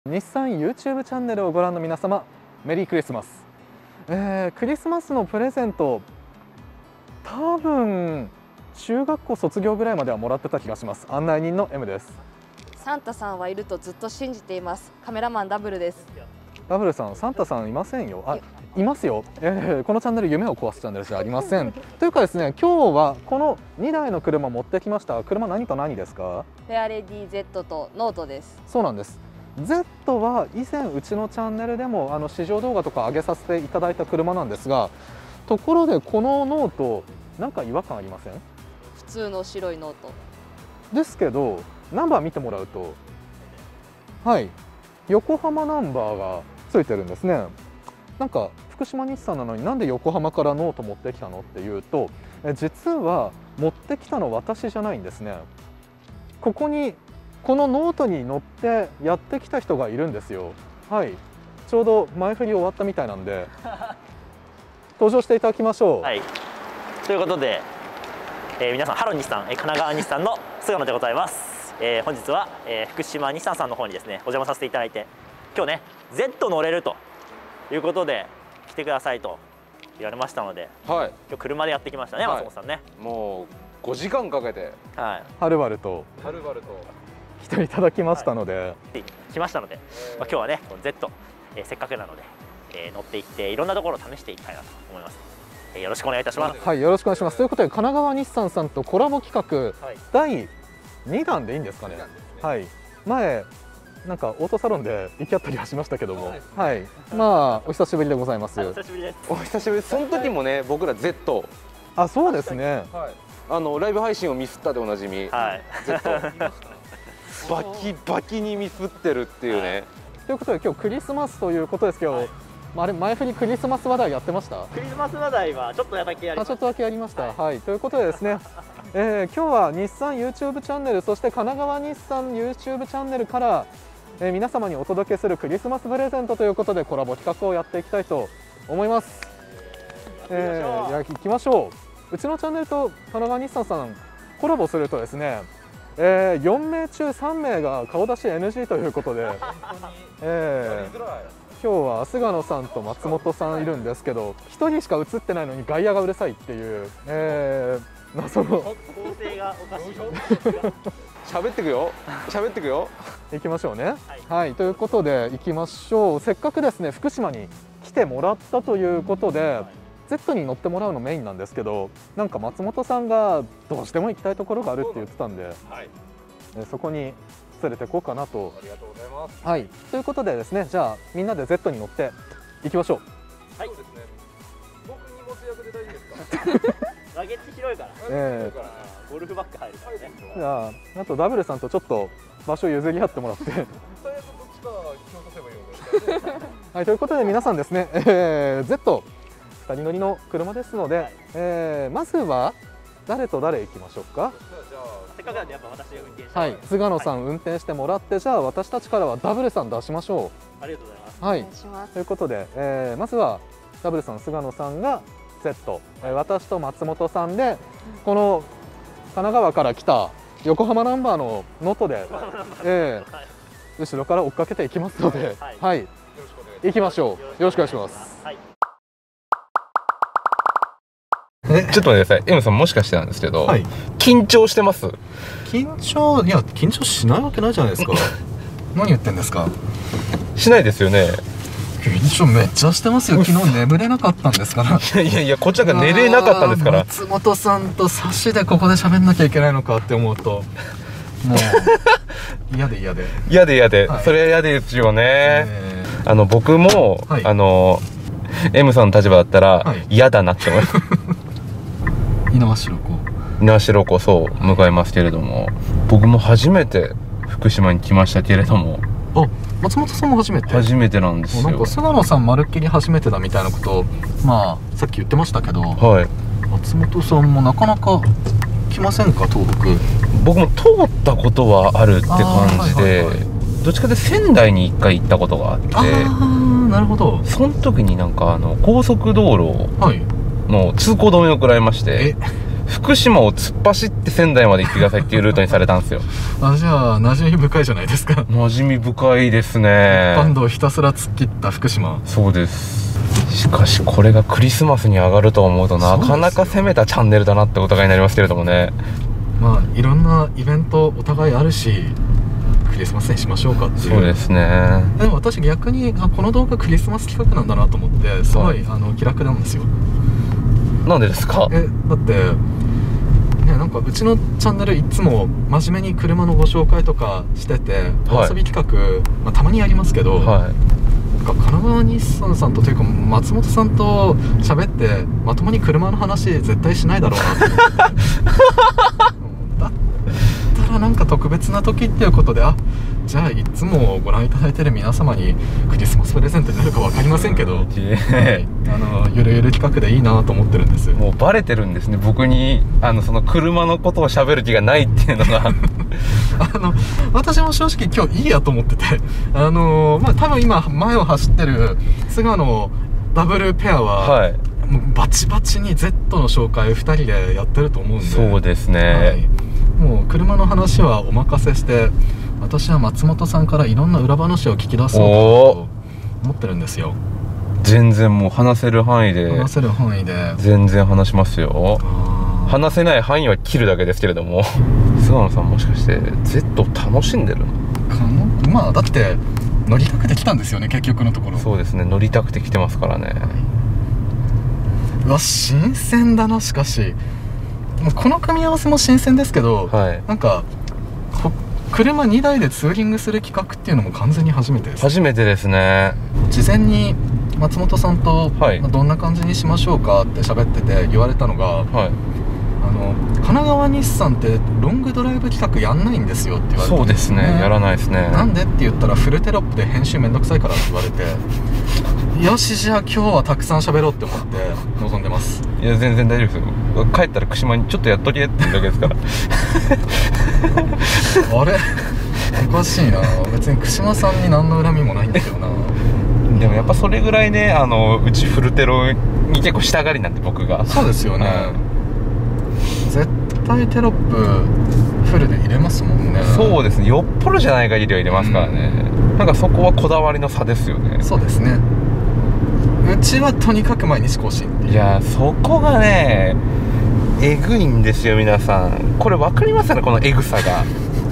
日産 YouTube チャンネルをご覧の皆様、メリークリスマス。クリスマスのプレゼント、多分中学校卒業ぐらいまではもらってた気がします。案内人の M です。 サンタさんはいるとずっと信じています。カメラマンダブルです。 ダブルさん、サンタさんいませんよ。いますよ。このチャンネル夢を壊すチャンネルじゃありません。というかですね、今日はこの2台の車持ってきました。車何と何ですか？ フェアレディ Z とノートです。 そうなんです。Z は以前うちのチャンネルでも試乗動画とか上げさせていただいた車なんですが、ところでこのノートなんか違和感ありません？ 普通の白いノートですけど、ナンバー見てもらうと、はい、横浜ナンバーがついてるんですね。なんか福島日産なのになんで横浜からノート持ってきたのっていうと、実は持ってきたの私じゃないんですね。ここにこのノートに乗ってやってきた人がいるんですよ。はい、ちょうど前振り終わったみたいなんで登場していただきましょう。 はい、ということで、皆さんハロー日産、神奈川日産の菅野でございます。本日は、福島日産さんの方にですねお邪魔させていただいて、今日ね Z 乗れるということで来てくださいと言われましたので、はい、今日車でやってきましたね、松本さんね。 もう5時間かけて、 はい、はるばると来ていただきましたので、 来ましたので、今日はね Z、せっかくなので、乗っていっていろんなところを試していきたいなと思います。よろしくお願いいたします。 はい、よろしくお願いします。ということで神奈川日産さんとコラボ企画、第2弾でいいんですかね。はい、前なんかオートサロンで行き合ったりはしましたけども、はい、まあお久しぶりでございます。 お久しぶりです。 お久しぶりです。その時もね、僕ら Z、 あ、そうですね。 ライブ配信をミスったでおなじみ、 はい、 Z バキバキにミスってるっていうね。 ということで今日クリスマスということですけど、あれ前振りクリスマス話題やってました？ クリスマス話題はちょっとだけやりました。 ちょっとだけやりました。はい、ということでですね、今日は日産 YouTube チャンネル、そして神奈川日産 YouTube チャンネルから、皆様にお届けするクリスマスプレゼントということでコラボ企画をやっていきたいと思います。行きましょう。うちのチャンネルと神奈川日産さんコラボするとですね、4名中3名が顔出し NG ということで、今日は菅野さんと松本さんいるんですけど、1人しか映ってないのに外野がうるさいっていう、謎の構成がおかしい。 喋ってくよ、喋ってくよ。 行きましょうね。はい、ということで行きましょう。せっかくですね福島に来てもらったということで、Z に乗ってもらうのメインなんですけど、なんか松本さんがどうしても行きたいところがあるって言ってたんで、そこに連れて行こうかなと。 ありがとうございます。 はい、ということでですね、じゃあみんなで Z に乗って行きましょう。 はい、そうですね。僕荷物役で大丈夫ですか？ バゲッジ広いから。ゴルフバッグ入るからね。 じゃあ、あとダブルさんとちょっと場所譲り合ってもらって。はい、ということで皆さんですね、Z 2人乗りの車ですので、まずは誰と誰行きましょうか。 せっかくなんでやっぱ私が運転して。 はい、菅野さん運転してもらって、じゃあ私たちからはダブルさん出しましょう。ありがとうございます。 はい、 お願いします。 ということで、まずはダブルさん、菅野さんが Z、私と松本さんでこの神奈川から来た横浜ナンバーのノートで、後ろから追っかけていきますので、はい、行きましょう。よろしくお願いします。 はい。 ちょっと待ってください。M さん、もしかしてなんですけど、緊張してます？ 緊張、いや緊張しないわけないじゃないですか。何言ってんですか。 しないですよね。 緊張めっちゃしてますよ。昨日眠れなかったんですから。 いやいや、こっちが寝れなかったんですから。 松本さんと差しでここで喋んなきゃいけないのかって思うと、もう嫌で嫌で嫌で嫌で、それは嫌ですよね。僕もM さんの立場だったら嫌だなって思います。 猪苗代湖、そう向かいますけれども、僕も初めて福島に来ましたけれども。 あ、松本さんも初めて？初めてなんですよ。 なんか菅野さんまるっきり初めてだみたいなことをまあさっき言ってましたけど、松本さんもなかなか来ませんか、東北？ 僕も通ったことはあるって感じで、どっちかで仙台に1回行ったことがあって、 なるほど。 その時になんか高速道路の通行止めを食らいまして、 福島を突っ走って仙台まで行ってくださいっていうルートにされたんですよ。 あ、じゃあ馴染み深いじゃないですか。 馴染み深いですね。 一般道をひたすら突っ切った福島。 そうです。しかしこれがクリスマスに上がると思うとなかなか攻めたチャンネルだなってお互いになりますけれどもね。 まあいろんなイベントお互いあるし、クリスマスにしましょうかっていう。 そうですね。 でも私逆にこの動画クリスマス企画なんだなと思ってすごい、気楽なんですよ。 なんでですか？ だってね、なんかうちのチャンネルいつも真面目に車のご紹介とかしてて、お遊び企画、たまにやりますけど、なんか神奈川日産さんというか松本さんと喋ってまともに車の話絶対しないだろうなと思ってだったらなんか特別な時っていうことで、じゃあいつもご覧いただいてる皆様にクリスマスプレゼントになるか分かりませんけど、ゆるゆる企画でいいなと思ってるんです。 もうバレてるんですね、僕にその車のことを喋る気がないっていうのが私も正直今日いいやと思ってて、多分今前を走ってる菅野ダブルペアは、もうバチバチに Z の紹介2人でやってると思うんで。 そうですね、 もう車の話はお任せして、私は松本さんからいろんな裏話を聞き出そうと思ってるんですよ。 全然もう話せる範囲で全然話しますよ。話せない範囲は切るだけですけれども菅野さんもしかして Z 楽しんでるの？ だって乗りたくて来たんですよね、結局のところ。 そうですね、乗りたくて来てますからね。 うわ、新鮮だな。しかしこの組み合わせも新鮮ですけど、なんか車2台でツーリングする企画っていうのも完全に初めてです。 初めてですね。 事前に松本さんと、どんな感じにしましょうかって喋ってて言われたのが、神奈川日産ってロングドライブ企画やんないんですよって言われて、 そうですね、やらないですね。 なんでって言ったらフルテロップで編集めんどくさいからって言われてよし、じゃあ今日はたくさん喋ろうって思って臨んでます。 いや全然大丈夫ですよ。帰ったら串間にちょっとやっとけっていうだけですからあれおかしいな。別に串間さんに何の恨みもないんだけどな。 でもやっぱそれぐらいね、うちフルテロに結構したがりなんで僕が。 そうですよね、絶対テロップフルで入れますもんね。 そうですね、よっぽどじゃない限りは入れますからね、なんかそこはこだわりの差ですよね。 そうですね、うちはとにかく毎日更新っていう。 いやそこがねえぐいんですよ皆さん。これ分かりますよね、このえぐさが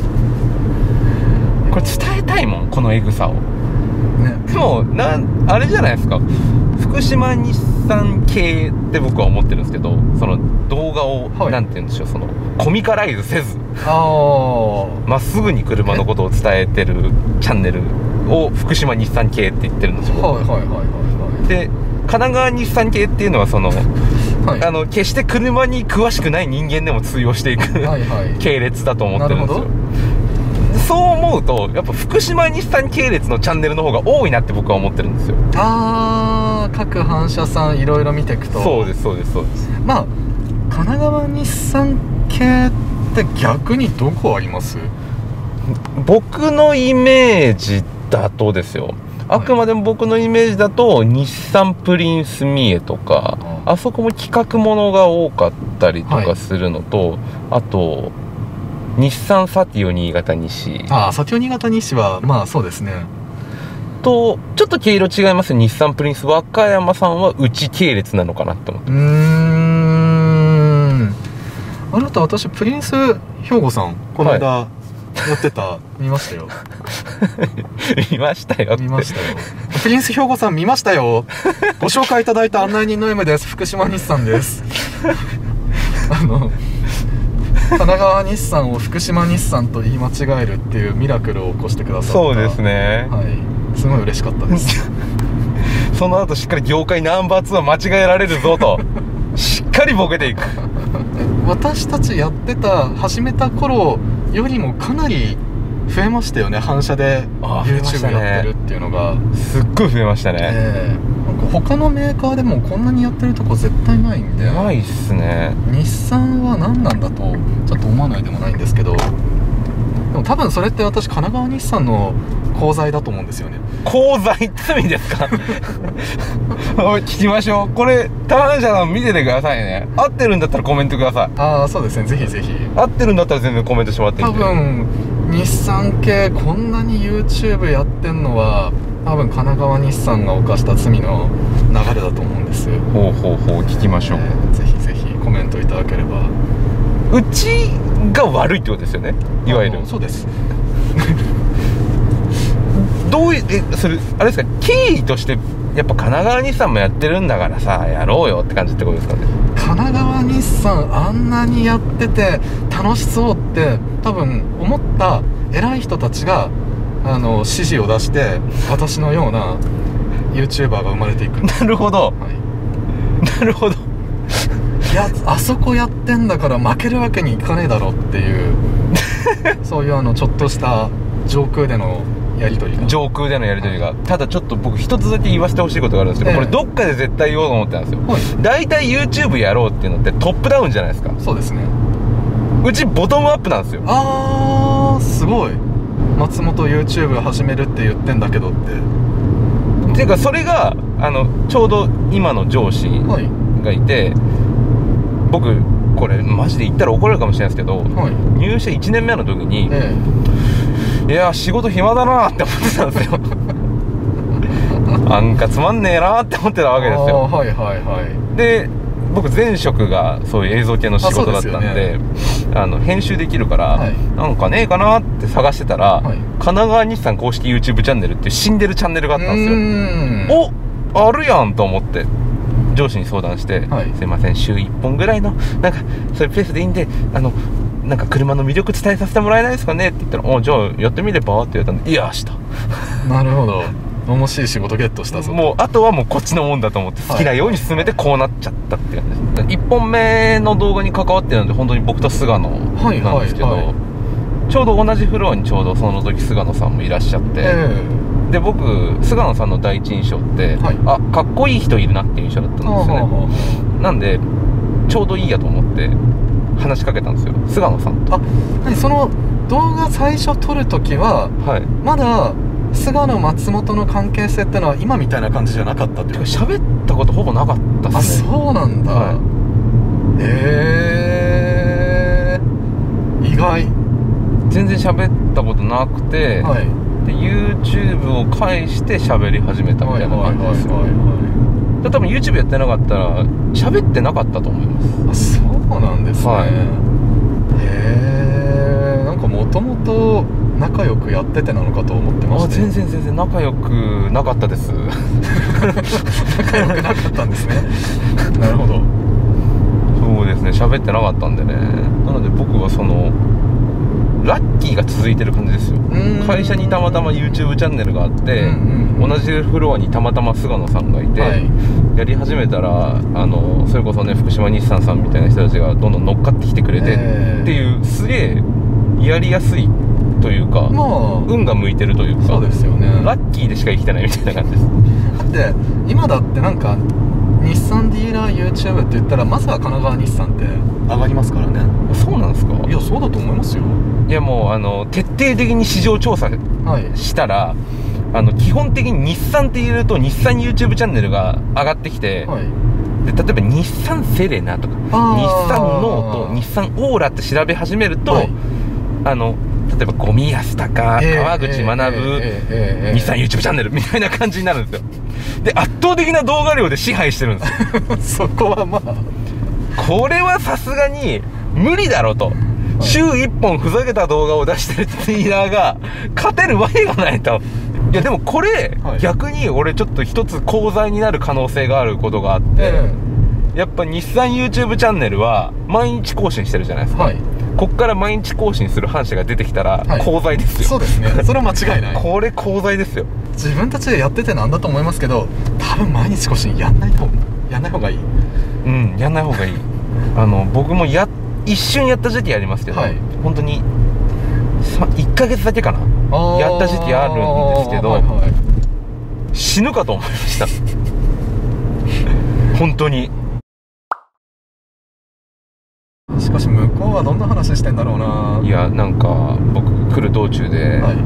これ伝えたいもん、このえぐさをね。でもあれじゃないですか、福島日産系って僕は思ってるんですけど、その動画を、なんて言うんでしょう、そのコミカライズせずまっすぐに車のことを伝えてるチャンネルを福島日産系って言ってるんですよ。で神奈川日産系っていうのはその、決して車に詳しくない人間でも通用していく系列だと思ってるんですよ。そう思うとやっぱ福島日産系列のチャンネルの方が多いなって僕は思ってるんですよ。 各反射さんいろいろ見ていくと。 そうですそうですそうです。 神奈川日産系って逆にどこあります？ 僕のイメージだとですよ、あくまでも僕のイメージだと日産プリンスミエとか、あそこも企画ものが多かったりとかするのと、あと日産サティオ新潟西。 サティオ新潟西はそうですね。 とちょっと毛色違います。日産プリンス和歌山さんはうち系列なのかなって思ってます。 あなた、私プリンス兵庫さんこの間やってた、見ましたよ見ましたよ。 プリンス兵庫さん見ましたよご紹介いただいた案内人の M です。福島日産です神奈川日産を福島日産と言い間違えるっていうミラクルを起こしてくださった。 そうですね、 すごい嬉しかったですその後しっかり業界ナンバー2は間違えられるぞとしっかりボケていく私たち始めた頃よりもかなり増えましたよね。反射で YouTube やってるっていうのがすっごい増えましたね。 なんか他のメーカーでもこんなにやってるとこ絶対ないんで。 ないっすね。 日産は何なんだとちょっと思わないでもないんですけど、でも多分それって私神奈川日産の功罪だと思うんですよね。 功罪罪ですか聞きましょう。これターン社さん見ててくださいね。合ってるんだったらコメントください。 ああそうですね、ぜひぜひ。 合ってるんだったら全然コメントしてもらっていいんで。 多分日産系こんなに YouTube やってんのは多分神奈川日産が犯した罪の流れだと思うんです。 ほうほうほう、聞きましょう。 ぜひぜひコメントいただければ。 うちが悪いってことですよね、いわゆる。 そうです。 どういうそれあれですか、経緯としてやっぱ神奈川日産もやってるんだからさやろうよって感じってことですかね。 神奈川日産あんなにやってて楽しそうって多分思った偉い人たちが指示を出して私のような YouTuber が生まれていく。 なるほど、 はい、 なるほど。 いやあそこやってんだから負けるわけにいかねえだろっていうそういうちょっとした上空でのやり取りが、 上空でのやり取りが。ただちょっと僕一つだけ言わせてほしいことがあるんですけど、これどっかで絶対言おうと思ってたんですよ。大体 YouTube やろうっていうのってトップダウンじゃないですか。 そうですね。 うちボトムアップなんですよ。 あーすごい。松本 YouTube 始めるって言ってんだけどっていうかそれがちょうど今の上司がいて、僕これマジで言ったら怒られるかもしれないですけど、入社1年目の時に、いや仕事暇だなって思ってたんですよなんかつまんねえなって思ってたわけですよ。 はいはいはい。で僕前職がそういう映像系の仕事だったんで、編集できるから、なんかねえかなって探してたら、神奈川日産公式 YouTube チャンネルっていう死んでるチャンネルがあったんですよ。おあるやんと思って上司に相談して、すいません週1本ぐらいのなんかそういうペースでいいんでなんか車の魅力伝えさせてもらえないですかねって言ったら、じゃあやってみればって言われたんで、いやした。なるほど。楽しい仕事ゲットしたぞ。 もうあとはもうこっちのもんだと思って好きなように進めてこうなっちゃったって感じです。1本目の動画に関わってるので本当に僕と菅野なんですけど、ちょうど同じフロアにちょうどその時菅野さんもいらっしゃって、で僕菅野さんの第一印象って、あかっこいい人いるなっていう印象だったんですよね。なんでちょうどいいやと思って話しかけたんですよ、菅野さんと。 その動画最初撮る時は、まだ菅野松本の関係性ってのは今みたいな感じじゃなかったっていう。 喋ったことほぼなかったっすね。 そうなんだ。意外。 全然喋ったことなくて、で YouTube を介して喋り始めたみたいな感じですよ。多分 YouTube やってなかったら喋ってなかったと思います。 そうなんですね。なんかもともと仲良くやっててなのかと思ってました。 全然仲良くなかったです仲良くなかったんですねなるほど。 そうですね、喋ってなかったんでね。なので僕はラッキーが続いてる感じですよ。会社にたまたま YouTube チャンネルがあって、同じフロアにたまたま菅野さんがいて、やり始めたらそれこそね福島日産さんみたいな人たちがどんどん乗っかってきてくれてっていう、すげえやりやすいというか、運が向いてるというか、 そうですよね。 ラッキーでしか生きてないみたいな感じです。 だって今だってなんか日産ディーラー YouTube って言ったらまずは神奈川日産って上がりますからね。 そうなんですか？ いやそうだと思いますよ。 いやもう徹底的に市場調査したら、基本的に日産って入れると日産 YouTube チャンネルが上がってきて、で例えば日産セレナとか日産ノート、日産オーラって調べ始めると、例えばゴミ安高、川口学日産 YouTube チャンネルみたいな感じになるんですよ。で圧倒的な動画量で支配してるんですよそこはまあこれはさすがに無理だろと、週1本ふざけた動画を出してるディーラーが勝てるわけがないと。いやでもこれ、逆に俺ちょっと一つ功罪になる可能性があることがあって、やっぱ日産 YouTube チャンネルは毎日更新してるじゃないですか、こっから毎日更新する反社が出てきたら功罪ですよ、 そうですね、それは間違いないこれ功罪ですよ。 自分たちでやっててなんだと思いますけど、多分毎日更新やんない方がいい。 やんない方がいい僕も一瞬やった時期ありますけど、本当に1ヶ月だけかなやった時期あるんですけど、死ぬかと思いました本当に。 しかかし向こうはどんな話してんだろうな。 いやなんか僕来る道中で、 はい、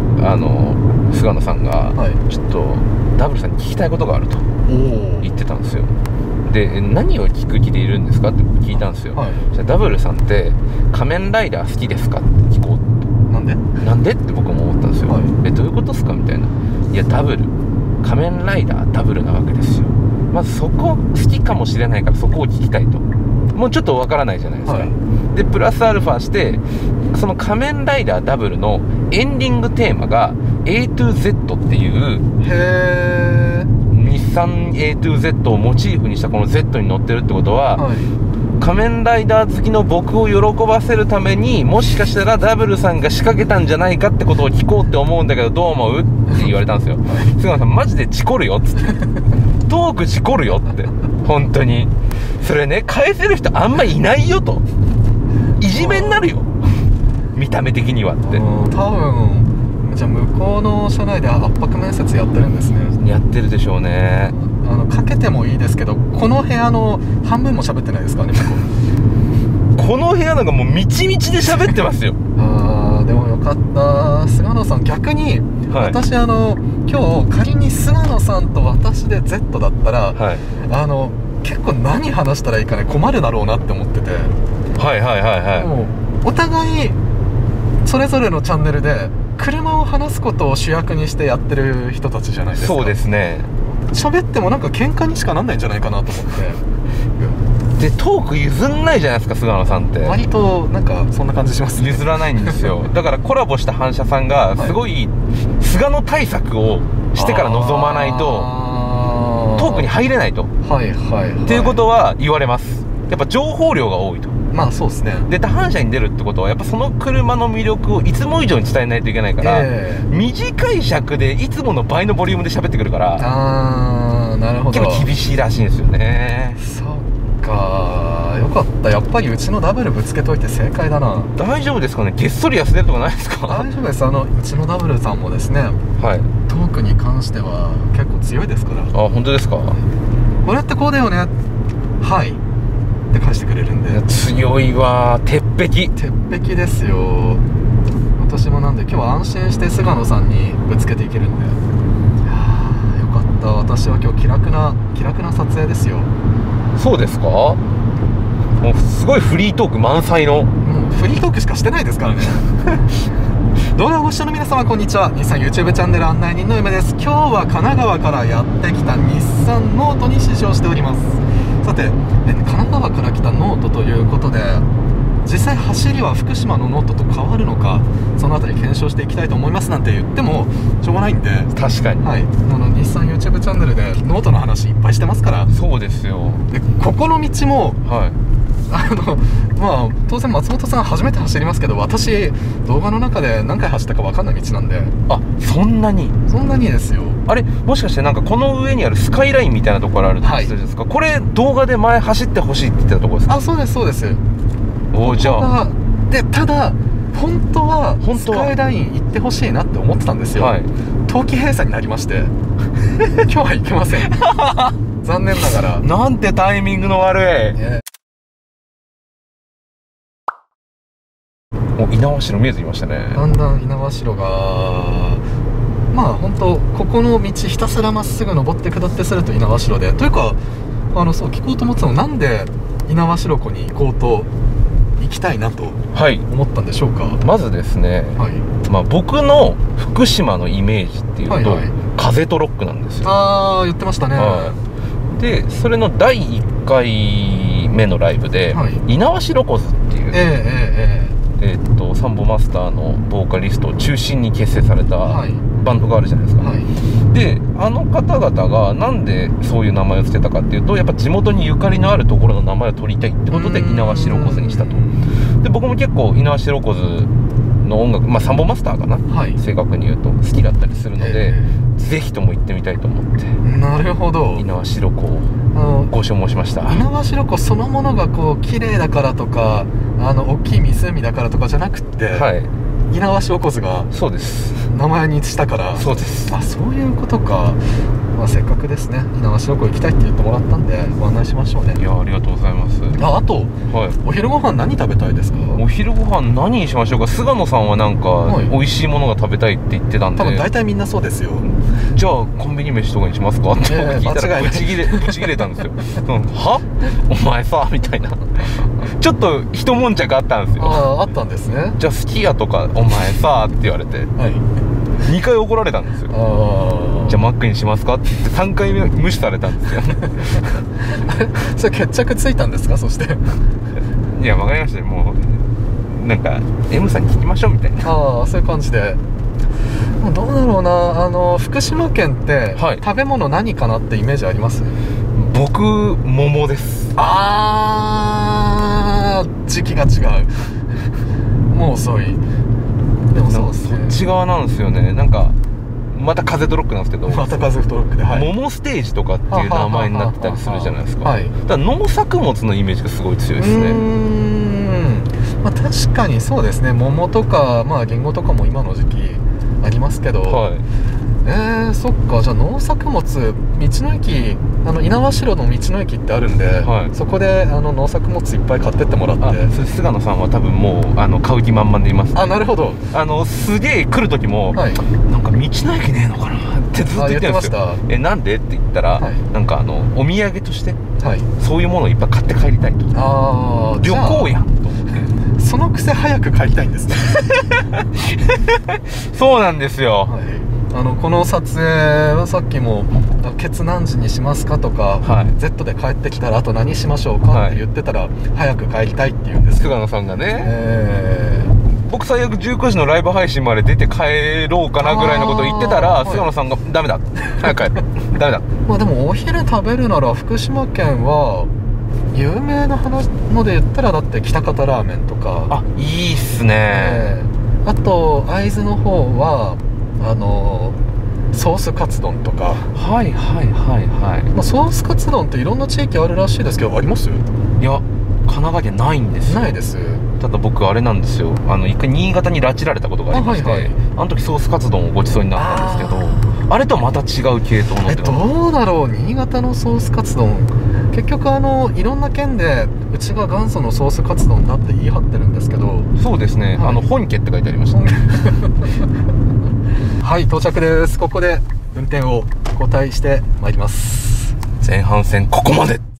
菅野さんが、 はい、 ちょっとダブルさんに聞きたいことがあると言ってたんですよ。で何を聞く気でいるんですかって僕聞いたんですよ、はい、じゃあダブルさんって仮面ライダー好きですかって聞こうと。なんでって僕も思ったんですよ、はい、どういうことですかみたいな。いやダブル仮面ライダーダブルなわけですよ。まずそこ好きかもしれないからそこを聞きたいと。もうちょっとわからないじゃないですか、はい、でプラスアルファしてその仮面ライダーダブルのエンディングテーマが A to Z っていう日産 A to Z をモチーフにしたこの Z に乗ってるってことは、はい、仮面ライダー好きの僕を喜ばせるためにもしかしたらダブルさんが仕掛けたんじゃないかってことを聞こうって思うんだけどどう思うって言われたんですよ、はい、菅野さんマジで事故るよっつってトーク事故るよって本当にそれね返せる人あんまいないよといじめになるよ見た目的にはって多分じゃあ向こうの社内で圧迫面接やってるんですね。 やってるでしょうね。 かけてもいいですけどこの部屋の半分も喋ってないですかねこの部屋なんかもうみちみちで喋ってますよでもよかった菅野さん逆に、はい、私今日仮に菅野さんと私で Z だったら、はい、結構何話したらいいかね困るだろうなって思っててはいはいはいはいもうお互いそれぞれのチャンネルで車を話すことを主役にしてやってる人たちじゃないですか。 そうですね。 喋ってもなんか喧嘩にしかなんないんじゃないかなと思ってでトーク譲んないじゃないですか菅野さんって割となんかそんな感じしますね。 譲らないんですよだからコラボした反社さんがすごい菅野対策をしてから臨まないとトークに入れないとはいはい、はい、 っていうことは言われます。やっぱ情報量が多いと。 まあそうですね。 で反社に出るってことはやっぱその車の魅力をいつも以上に伝えないといけないから、短い尺でいつもの倍のボリュームで喋ってくるからなるほど結構厳しいらしいんですよね。 そっかよかったやっぱりうちのダブルぶつけといて正解だな。 大丈夫ですかねげっそり痩せてるとかないですか。 大丈夫ですうちのダブルさんもですね、はい、トークに関しては結構強いですから。 あ本当ですか。 これってこうだよねはいって返してくれるんで強いわ鉄壁ですよ。私もなんで今日は安心して菅野さんにぶつけていけるんでよかった。私は今日気楽な撮影ですよ。 そうですか。もうすごいフリートーク満載のもうフリートークしかしてないですからね動画をご視聴の皆様こんにちは。日産 YouTube チャンネル案内人の夢です。今日は神奈川からやってきた日産ノートに試乗しております。さて神奈川から来たノートということで実際走りは福島のノートと変わるのかそのあたり検証していきたいと思いますなんて言ってもしょうがないんで確かに、 はい、日産 YouTube チャンネルでノートの話いっぱいしてますから。 そうですよ。 でここの道も、 はいまあ当然松本さん初めて走りますけど私動画の中で何回走ったか分かんない道なんで。 あそんなにですよ。 あれもしかしてなんかこの上にあるスカイラインみたいなところあるって言ってたじゃないですか、はい、これ動画で前走ってほしいって言ってたところですか。 あそうですそうです。 じゃあでただ本当はスカイライン行ってほしいなって思ってたんですよ、はい、冬季閉鎖になりまして今日は行けません残念ながら。 なんてタイミングの悪い、もう猪苗代見えてきましたね。 だんだん猪苗代がまあ本当ここの道ひたすらまっすぐ登って下ってすると猪苗代でというかそう聞こうと思ってたのなんで猪苗代湖に行こうと行きたいなと思ったんでしょうか。 まずですね、はい、僕の福島のイメージっていうと、はいはい、風とロックなんですよ。 言ってましたね、 はい、でそれの第1回目のライブで、はい、猪苗代湖ズっていうサンボマスターのボーカリストを中心に結成されたバンドがあるじゃないですか、はい、であの方々がなんでそういう名前を付けたかっていうとやっぱ地元にゆかりのあるところの名前を取りたいってことで猪苗代湖ズにしたと。で僕も結構猪苗代湖ズの音楽サンボマスターかな、はい、正確に言うと好きだったりするので、ぜひとも行ってみたいと思ってなるほど猪苗代湖をご所望しました。 猪苗代湖そのものがこう綺麗だからとか大きい湖だからとかじゃなくて、 はい、 猪苗代湖がそうです。 名前にしたから。 そうです。 あ、そういうことか。まあ、せっかくですね、猪苗代湖行きたいって言ってもらったんでご案内しましょうね。 いや、ありがとうございます。 あと、 はい、 お昼ご飯何食べたいですか？ お昼ご飯何にしましょうか。菅野さんはなんか、 はい、 美味しいものが食べたいって言ってたんで、 多分大体みんなそうですよ。 じゃあコンビニ飯とかにしますかって聞いたらブチギレたんですよ。はお前さみたいなちょっと一悶着あったんですよ。 あったんですね。 じゃあすき家とかお前さって言われて、はい、2回怒られたんですよ。じゃあマックにしますかって言って3回目無視されたんですよ。 それ決着ついたんですか？そしていや、分かりました。もうなんか M さんに聞きましょうみたいな。 そういう感じで。どうだろうな、福島県って、はい、食べ物何かなってイメージあります？ 僕、桃です。 時期が違う。もう遅い。でもそうですね、 そっち側なんですよね。なんかまた風ドロックなんですけど、 また風ドロックで、はい、 桃ステージとかっていう名前になってたりするじゃないですか。 はい、 だから農作物のイメージがすごい強いですね。 まあ、確かにそうですね。桃とか、まあ、リンゴとかも今の時期ありますけど、はい、そっか。じゃあ農作物、道の駅、猪苗代の道の駅ってあるんで、はい、そこで農作物いっぱい買ってってもらって。 菅野さんは多分もう買う気満々でいます、ね。 なるほど。 すげえ来る時も、はい、なんか道の駅ねえのかなってずっと言ってるんですよ。なんでって言ったら、はい、なんかお土産として、はい、そういうものをいっぱい買って帰りたいと。旅行やんと思って。 そのくせ早く帰りたいんですね。 そうなんですよ。 はい、この撮影はさっきもケツ何時にしますかとか、はい、Z で帰ってきたらあと何しましょうかって言ってたら、はい、早く帰りたいって言うんですよ。 菅野さんがね、僕最悪19時のライブ配信まで出て帰ろうかなぐらいのことを言ってたら、菅野さんがダメだ早く帰るダメだ。 まあでもお昼食べるなら福島県は有名なので言ったらだって喜多方ラーメンとか。 いいっすね。 あと会津の方はソースカツ丼とか。 はいはいはいはい。 まあ、ソースカツ丼っていろんな地域あるらしいですけど、あります？ いや、神奈川県ないんですよ。 ないです。 ただ僕あれなんですよ、一回新潟に拉致られたことがありまして、はいはい、あの時ソースカツ丼をごちそうになったんですけど、あれとまた違う系統の。 どうだろう。新潟のソースカツ丼、結局いろんな県でうちが元祖のソースカツ丼だって言い張ってるんですけど。 そうですね、はい、本家って書いてありましたね。 はい、到着です。ここで運転を交代してまいります。 前半戦ここまで。